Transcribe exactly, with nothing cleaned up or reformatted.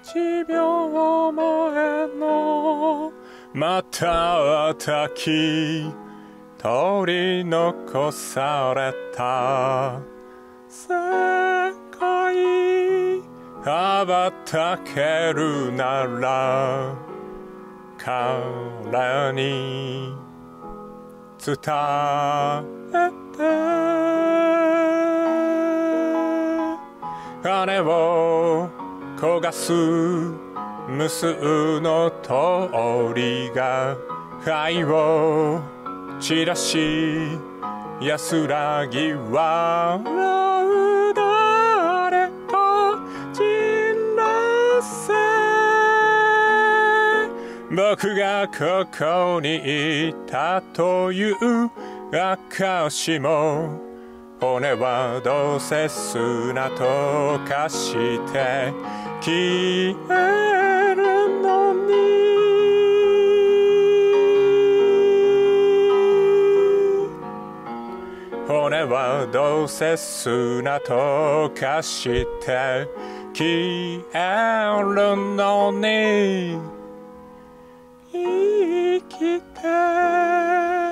ちびょう前の瞬き取り残された世界羽ばたけるなら彼に伝えて羽を焦がす無数の鳥が愛を散らし安らぎ笑う誰か散らせ僕がここにいたという証も骨はどうせ砂と化して消えるのに骨はどうせ砂と化して消えるのに生きて